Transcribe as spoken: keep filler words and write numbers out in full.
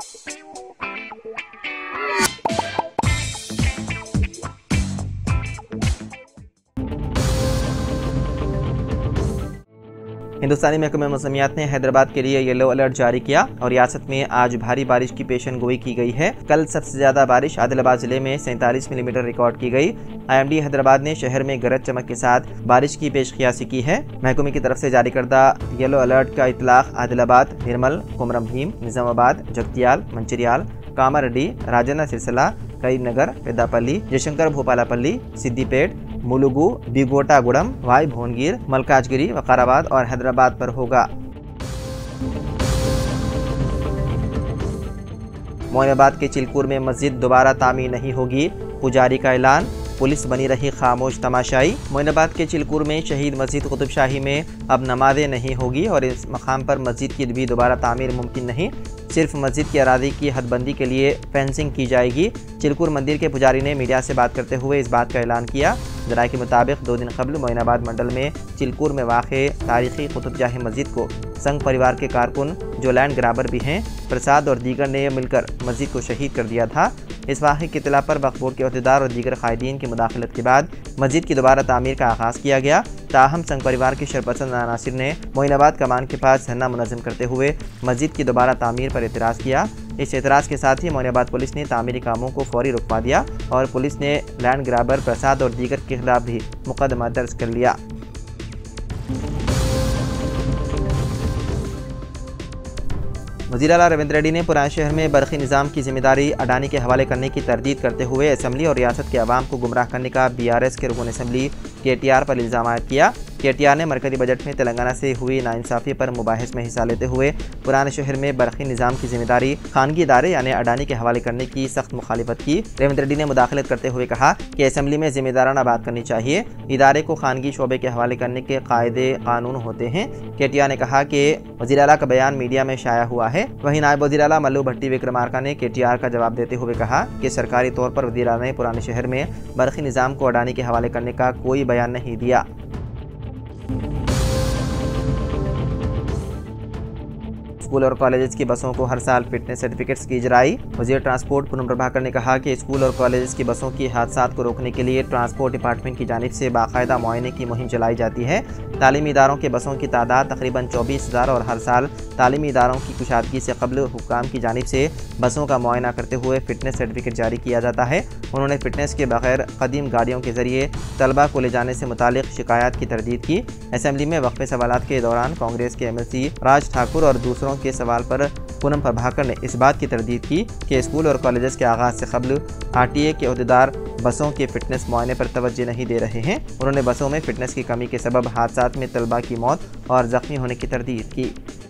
हिंदुस्तानी महकमे मौसमियात ने हैदराबाद के लिए येलो अलर्ट जारी किया और रियासत में आज भारी बारिश की पेशन गोई की गई है। कल सबसे ज्यादा बारिश आदिलाबाद जिले में सैंतालीस मिलीमीटर रिकॉर्ड की गई। आईएमडी हैदराबाद ने शहर में गरज चमक के साथ बारिश की पेशकियासी की है। महकमे की तरफ से जारी करदा येलो अलर्ट का इतलाक आदिलाबाद, निर्मल, कोमरम भीम, निजामाबाद, जगतियाल, मंचिरियाल, कामारेड्डी, राजन्ना सिरसिला, करीमनगर, पेद्दापल्ली, जयशंकर भोपालापल्ली, सिद्दीपेट, मुलुगु, बिगोटागुड़म, वाई भुवनगिर, मलकाजगिरी, वकाराबाद और हैदराबाद पर होगा। मोइनाबाद के चिलकूर में मस्जिद दोबारा तामीर नहीं होगी, पुजारी का ऐलान। पुलिस बनी रही खामोश तमाशाई। मोइनाबाद के चिलकूर में शहीद मस्जिद कुतुब शाही में अब नमाजें नहीं होगी और इस मकाम पर मस्जिद की भी दोबारा तामीर मुमकिन नहीं। सिर्फ मस्जिद की अरादी की हदबंदी के लिए फेंसिंग की जाएगी। चिलकूर मंदिर के पुजारी ने मीडिया से बात करते हुए इस बात का ऐलान किया। जराये के मुताबिक दो दिन कबल मोइनाबाद मंडल में चिलकूर में वाक़े तारीखी कुतुब शाही मस्जिद को संघ परिवार के कारकुन जो लैंड ग्राबर भी हैं, प्रसाद और दीगर ने मिलकर मस्जिद को शहीद कर दिया था। इस वाक़े की इत्तला पर वक्फ बोर्ड के अहदेदार और दीगर कायदीन की मुदाखलत के बाद मस्जिद की दोबारा तामीर का आगाज़ किया गया। ताहम संघ परिवार के शरपसंद अनासिर ने मोइनाबाद कमान के पास धरना मुनज़्ज़म करते हुए मस्जिद की दोबारा तामीर पर एतराज़ किया। इस एतराज़ के साथ ही मोइनाबाद पुलिस ने तामीरी कामों को फौरी रुकवा दिया और पुलिस ने लैंड ग्राबर, प्रसाद और दीगर के खिलाफ भी मुकदमा दर्ज कर लिया। वज़ीर आला रविंद्र रेड्डी ने पुराने शहर में बरक़ी निज़ाम की जिम्मेदारी अडानी के हवाले करने की तरदीद करते हुए असम्बली और रियासत के अवाम को गुमराह करने का बी आर एस के रुकन असम्बली के टी आर पर इल्ज़ाम आयद किया। के टी आर ने मरकज़ी बजट में तेलंगाना से हुई नाइंसाफ़ी पर मुबाहिस में हिस्सा लेते हुए पुराने शहर में बरक़ी निज़ाम की जिम्मेदारी खानगी इदारे यानी अडानी के हवाले करने की सख्त मुखालिफत की। रविंद्र रेड्डी ने मुदाखलत करते हुए कहा कि असम्बली में जिम्मेदाराना बात करनी चाहिए, इदारे को खानगी शोबे के हवाले करने के कायदे कानून होते हैं। के टी आर ने कहा कि वज़ीर आला का बयान मीडिया में शाया हुआ है। वहीं नायब वज़ीर आला मल्लू भट्टी विक्रमार्का ने के टी आर का जवाब देते हुए कहा कि सरकारी तौर पर वज़ीर आला ने पुराने शहर में बरक़ी निज़ाम को अडानी के हवाले करने का कोई बयान नहीं दिया। स्कूल और कॉलेज की बसों को हर साल फिटनेस सर्टिफिकेट्स की इजराई। वज़ीर ट्रांसपोर्ट पूनम प्रभाकर ने कहा कि स्कूल और कॉलेज की बसों की हादसात को रोकने के लिए ट्रांसपोर्ट डिपार्टमेंट की जानिब से बाकायदा मुआयने की मुहिम चलाई जाती है। तालीमी इदारों के बसों की तादाद तकरीबन चौबीस हज़ार और हर साल तालीमी इदारों की कुशादगी से कबल हुक्काम की जानिब से बसों का मुआयना करते हुए फिटनेस सर्टिफिकेट जारी किया जाता है। उन्होंने फिटनेस के बगैर कदीम गाड़ियों के जरिए तलबा को ले जाने से मुतालिक शिकायत की तरदीद की। असम्बली में वक्फे सवालात के दौरान कांग्रेस के M L C Raj Thakur और दूसरों के सवाल पर पूनम प्रभाकर ने इस बात की तरदीद की कि स्कूल और कॉलेज के आगाज़ से कबल आर टी ए के अहदेदार बसों के फिटनेस मुआयने पर तवज्जो नहीं दे रहे हैं। उन्होंने बसों में फिटनेस की कमी के सबब हादसात में तलबा की मौत और ज़ख्मी होने की तरदीद की।